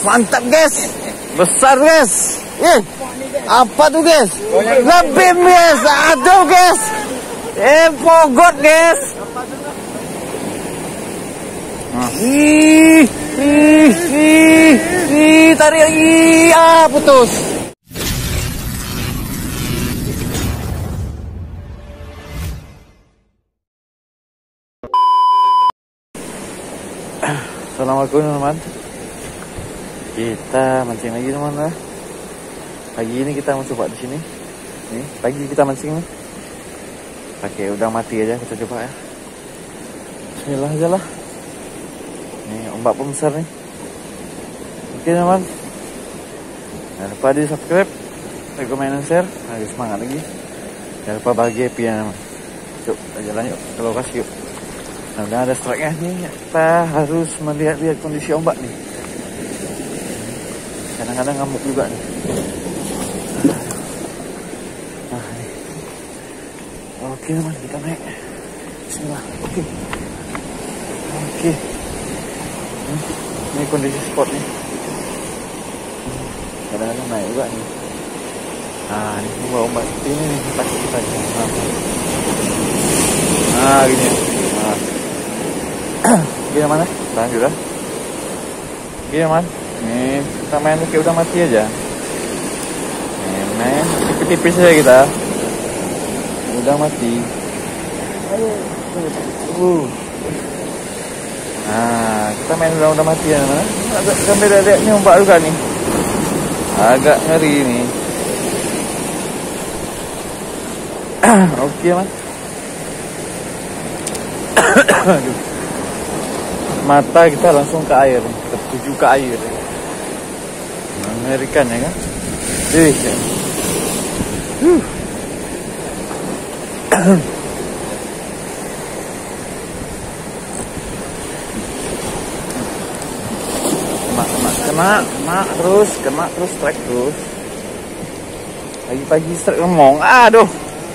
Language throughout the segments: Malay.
Mantap guys. Besar guys. Apa tuh guys? Lebih guys. Aduh guys. Pogot guys. Tarik lagi. Putus. Assalamualaikum teman-teman. Kita mancing lagi teman-teman. Pagi ini kita mau coba di sini. Nih, pagi kita mancing nih. Pakai udang mati aja kita coba ya. Bismillah aja lah. Nih, ombak pun besar nih. Oke teman. Jangan lupa di subscribe, like, comment, dan share. Ayo semangat lagi. Jangan lupa bahagia happy ya teman. Yuk, kita jalan yuk ke lokasi yuk. Nah, udah ada strike-nya nih. Kita harus melihat-lihat kondisi ombak nih. Kadang-kadang ngamuk juga nih. Nah, nih. Oke teman, kita naik. Bismillah. Oke. Ini kondisi spot nih. Kadang-kadang naik juga nih. Nah, ini bawa ombak seperti ini nih. Takut kita aja. Nah, gini. Nah. Gini mana? Lanjut lah. Gini man. Nih, kita main pakai udang mati aja. Nih, main tipis-tipis aja kita. Udang mati. Nah, kita main udang mati ya mana? Agak sampai lihat ni ombak juga nih. Agak ngeri nih. Oke man. Mata kita langsung ke air, tertuju ke air. Mengerikan ya kan? Kena terus strike terus. Pagi-pagi strike remong. Aduh.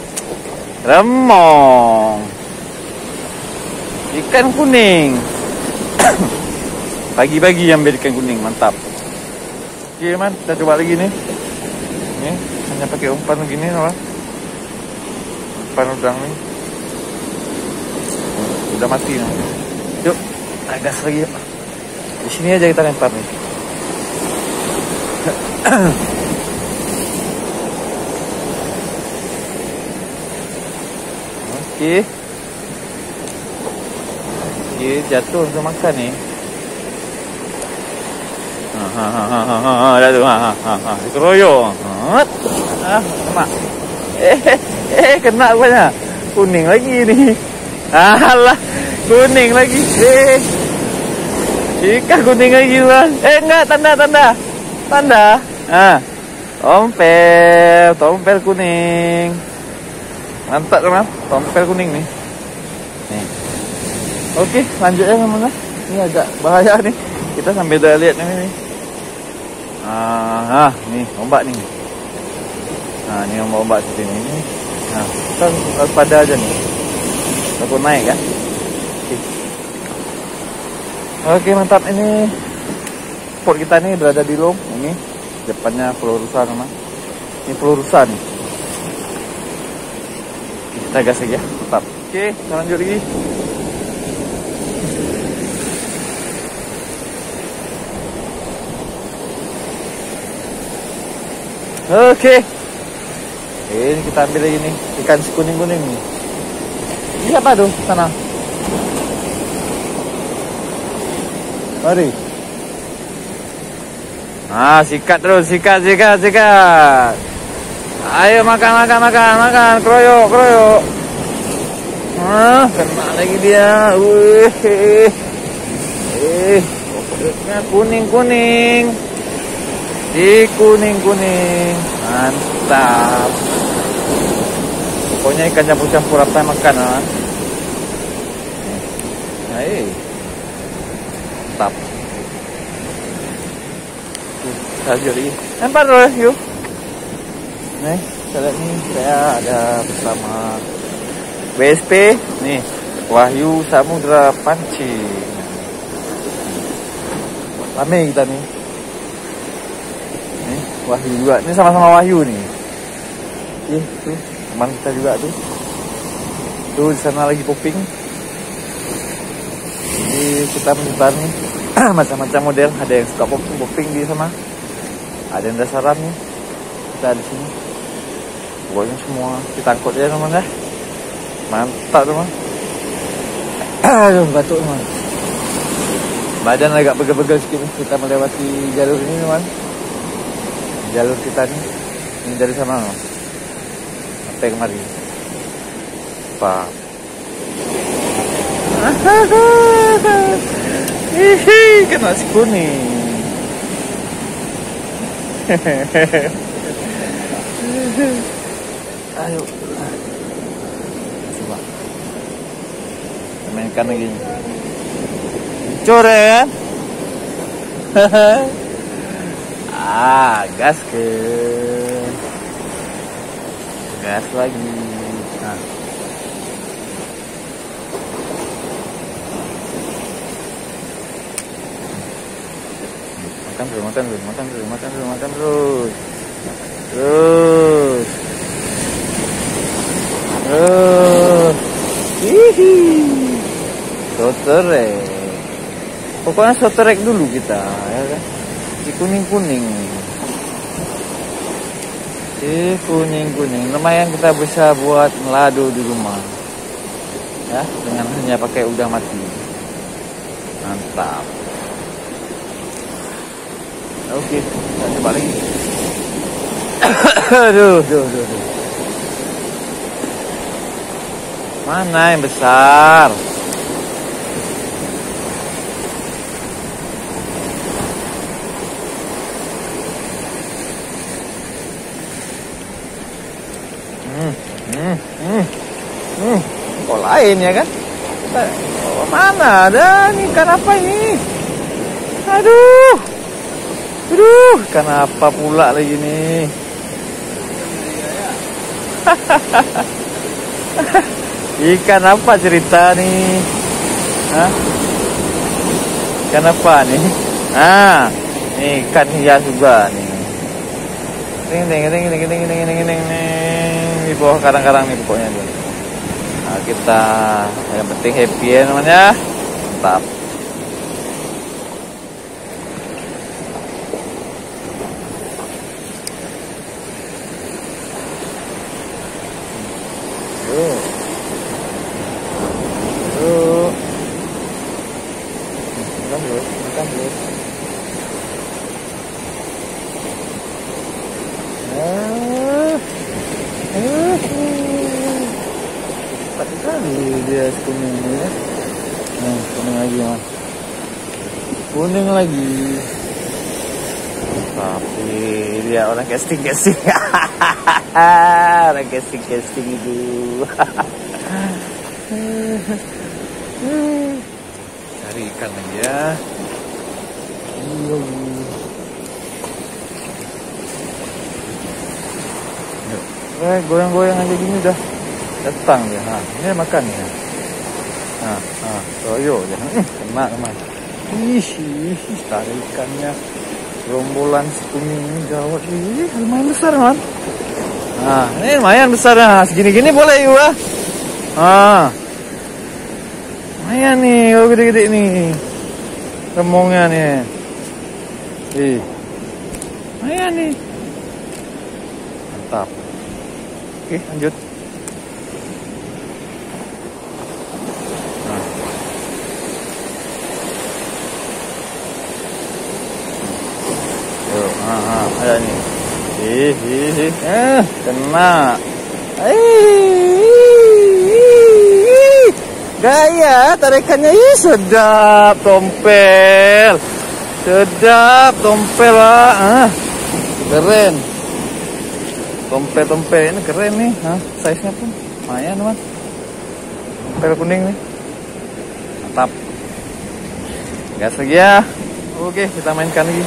Remong. Ikan kuning. Pagi-pagi ambil ikan kuning, mantap. Oke man, kita coba lagi nih. Nih, hanya pakai umpan begini lah. Umpan udang nih. Udah mati nih. Yuk, gas lagi yuk. Di sini aja kita lempar nih. Oke. Oke, jatuh untuk makan nih. Dah tu. Dikeroyok. Kena. Kena rupanya. Kuning lagi ni. Alah, kuning lagi. Ikan kuning lagi tuan. Enggak, tanda. Tompel kuning. Mantap teman, tompel kuning nih. Nih. Oke, lanjut ya teman-teman. Ini agak bahaya nih. Kita sambil dah lihat nih. Nih ombak nih. Nah, ini ombak seperti ini. Nah, kita waspada aja nih. Takut naik kan? Oke, mantap. Ini spot kita nih berada di Long. Ini depannya Pelurusan teman. Ini Pelurusan nih. Kita gas aja, mantap. Oke, kita lanjut lagi. Oke. Ini kita ambil lagi nih ikan si kuning-kuning nih. Ini apa tuh sana? Mari. Sikat terus, sikat. Ayo makan. Keroyok. Kena lagi dia. Kuning. Kuning. Mantap. Pokoknya ikan campur-campur apa yang makan kan. Mantap. Lanjut lagi. Lempar terus yuk. Nih, kita lihat nih, saya ada bersama WSP nih, Wahyu Samudra Pancing. Rame kita nih. Wahyu juga. Ini sama-sama Wahyu nih. Tuh teman kita juga tuh. Tuh di sana lagi popping. Jadi kita menyebar nih macam-macam model. Ada yang suka popping di sana. Ada yang dasaran nih. Kita di sini. Pokoknya semua kita angkut ya teman ya. Mantap teman. Aduh batuk teman. Badan agak begel-begel sedikit nih. Kita melewati jalur ini teman. Jalur kita nih. Ini dari sana no. Sampai kemari. Pak. Hihi, kan nasi kuning. Ayo. Coba. Kita mainkan lagi. Coret. Gas ke. Gas lagi. Nah. Makan terus. Hihi. Soterek. Pokoknya soterek dulu kita, ya kan? Si kuning-kuning. Lumayan kita bisa buat melado di rumah. Ya, dengan hanya pakai udang mati. Mantap. Oke, kita coba lagi. Aduh. Mana yang besar? Kok lain ya kan? Oh, mana ada nih ikan apa ini? Aduh, ikan apa pula lagi nih? Ikan apa cerita nih? Hah? Ikan apa nih? Nih ikan hias juga nih. Ting. Di bawah karang-karang nih pokoknya tuh. Nah, kita yang penting happy ya namanya. Mantap. Makan dulu. Cepat sekali dia kuning ini ya. Kuning lagi mas. Kuning lagi. Tapi dia orang casting. Orang casting itu. Cari ikan lagi ya. Goyang-goyang aja gini dah. Datang dia. Ini makan ya. Toyo ya. Kena. Tarik ikannya. Rombolan kuning ini gawat. Lumayan besar man. Ini lumayan besar. Segini-gini boleh juga. Lumayan nih, kalau gede-gede nih. Remongnya nih. Lumayan nih. Mantap. Oke, lanjut. Ada nih. Kena. Gaya tarikannya sedap tompel. Pak. Keren. Tompel ini keren nih. Size-nya pun lumayan, teman. Tompel kuning nih. Mantap. Gas lagi ya. Oke, kita mainkan lagi.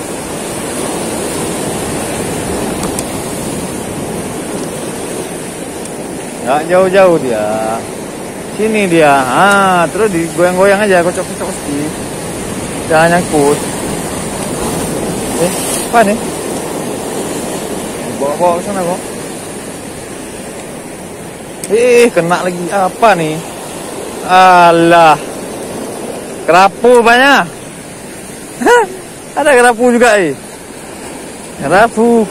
Nggak jauh-jauh dia. Sini dia. Terus digoyang-goyang aja, kocok-kocok sedikit. Jangan nyangkut. Apa nih? Bawa-bawa ke sana kok. Kena lagi apa nih? Alah. Kerapu banyak. Ada kerapu juga Kerapu.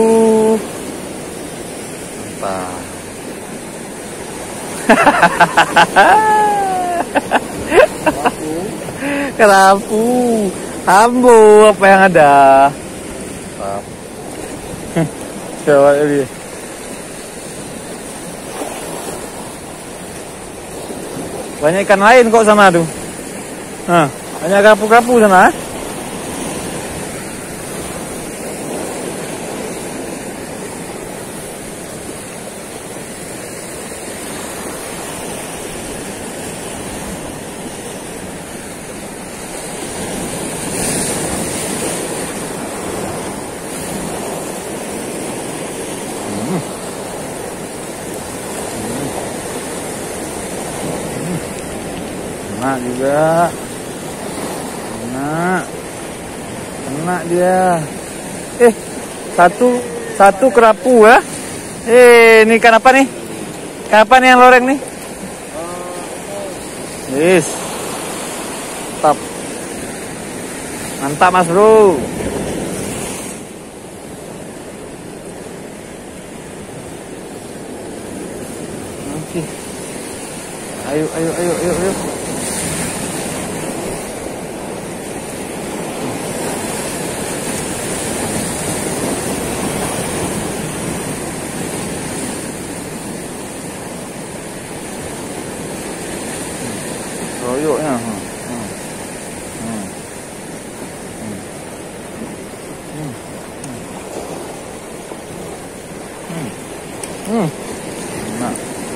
Mantap. Kerapu. Ambo apa yang ada? Coba ini. Banyak ikan lain kok sana tuh. Banyak kerapu-kerapu sana. Kena juga. Kena dia. Satu kerapu ya. Ini ikan apa nih? Ikan apa nih yang loreng nih? Yes. Mantap. Mantap Mas Bro. Oke. Ayo. Royoknya. Nah.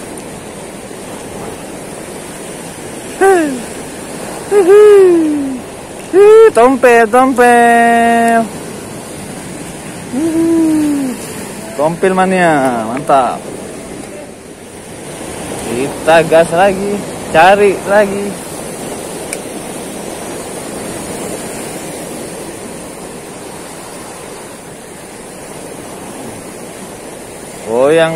Tompel. Tompel mania, mantap. Kita gas lagi, cari lagi. Goyang.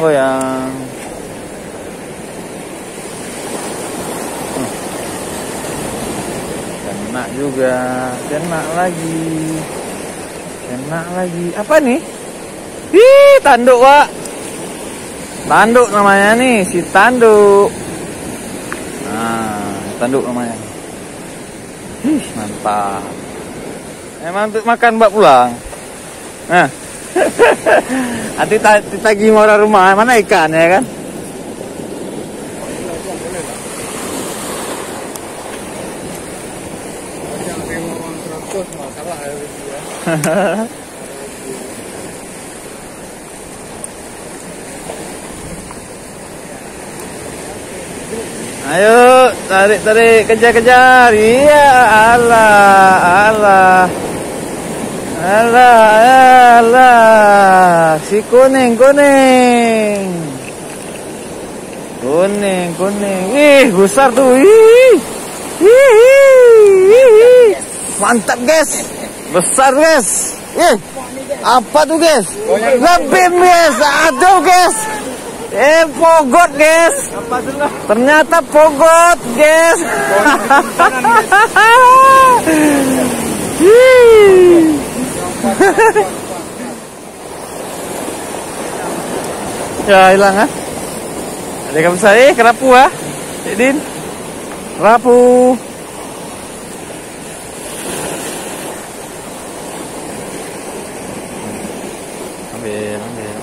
Kena juga, kena lagi. Apa nih? Tanduk, Wak. Tanduk namanya nih, si tanduk. Nah, tanduk namanya. Mantap. Emang untuk makan mbak pulang. Nah. Nanti tagih orang rumah, mana ikan ya kan? Ayo, tarik, kejar. Iya, alah. Si kuning. Besar tuh. Mantap, guys. Besar, guys. Apa tuh, guys? Lebih, guys. Aduh, guys. Pogot, guys. Ternyata pogot, guys. Ya, hilang ah. Ada ikan besar, kerapu ah. Din. Kerapu. Ambil.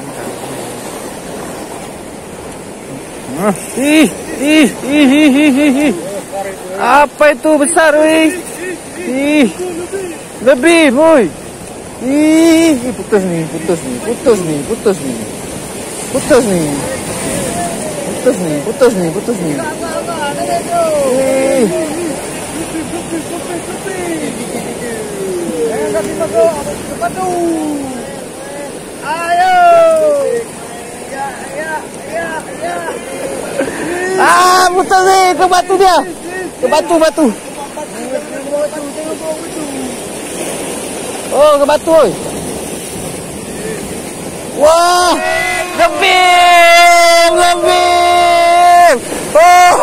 Apa itu besar, wih? Lebih, boy. Putus nih. Ayo. Putus nih, ke batu dia. Ke batu. Oh, ke batu, oi. Wah, ngebim, ngebim. Oh.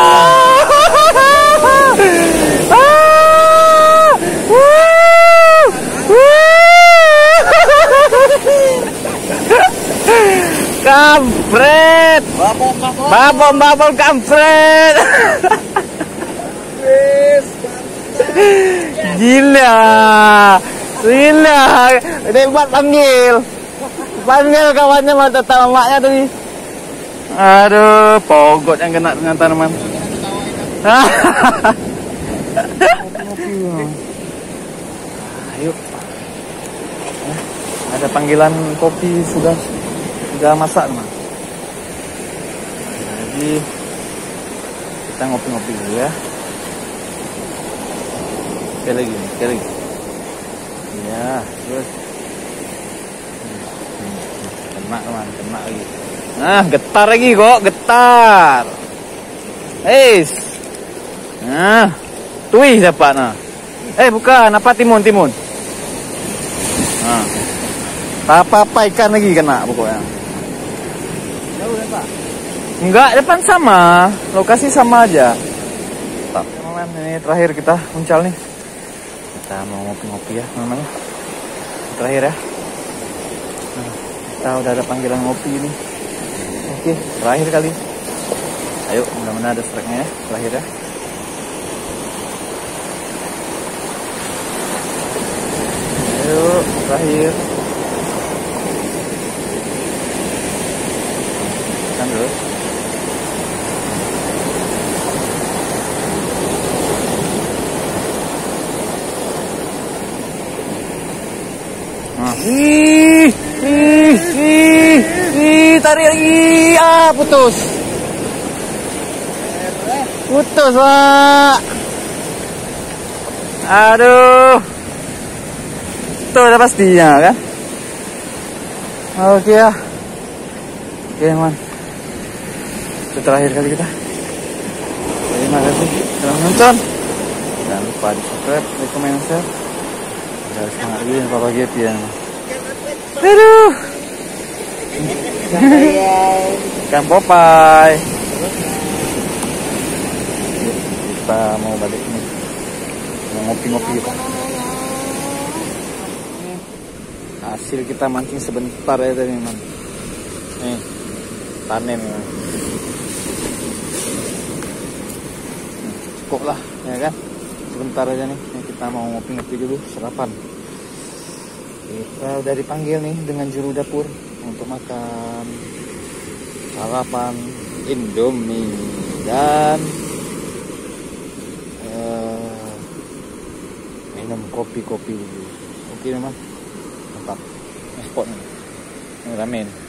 Kampret, babon kampret. Gila, dia buat panggil kawannya mau tetap maknya tadi. Aduh, pogot yang kena dengan tanaman. Ayo, ada panggilan kopi sudah masak teman. Jadi kita ngopi-ngopi dulu ya. Sekali lagi. Ya, terus. Kena lagi. Nah, getar lagi kok, getar. Nah, tui siapa nah? Bukan, apa timun. Nah, apa ikan lagi kena pokoknya. Jauh ya Pak? Enggak, depan sama, lokasi sama aja. Teman-teman, ini terakhir kita muncal nih. Kita mau ngopi-ngopi ya, teman-teman. Terakhir ya. Nah, kita udah ada panggilan ngopi ini. Oke, terakhir kali. Ayo, mudah-mudahan ada strike-nya ya, terakhir ya. Ayo, terakhir. Kan dulu. Nah. Tarik lagi. Putus. Pak. Aduh. Tuh udah pastinya kan. Oke ya. Oke teman. Itu terakhir kali kita. Terima kasih telah menonton. Jangan lupa di subscribe, like, comment, share. Udah semangat lagi Papa Get ya. Aduh. Ikan Popeye. Kita mau balik nih. Mau ngopi-ngopi gitu. Hasil kita mancing sebentar ya tadi teman. Nih, panen. Cukup lah, ya kan? Sebentar aja nih. Kita mau ngopi-ngopi dulu, sarapan. Kita udah dipanggil nih dengan juru dapur untuk makan sarapan Indomie dan minum kopi-kopi dulu. Oke teman, mantap. Spot nih, ramen.